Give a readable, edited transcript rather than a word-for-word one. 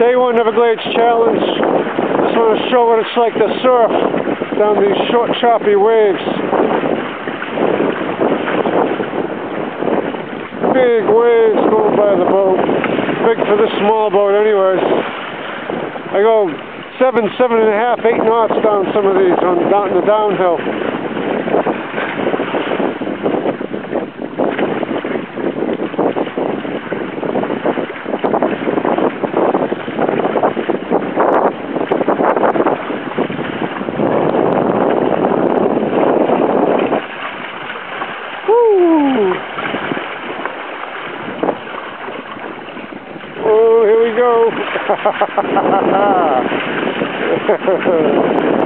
Day 1 Everglades challenge. Just want to show what it's like to surf down these short, choppy waves. Big waves going by the boat. Big for this small boat anyways. I go 7, 7.5, 8 knots down some of these down the downhill. Oh, here we go.